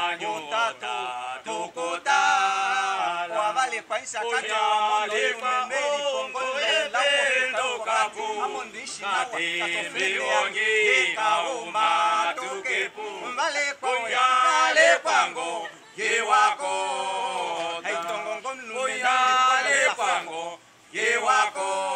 utatu tukuta kwa vale paisa kati umemeli pongole lawo kapu amondishi na katofele kauma tukepu vale pango yewako haitongongo mnumeli pango yewako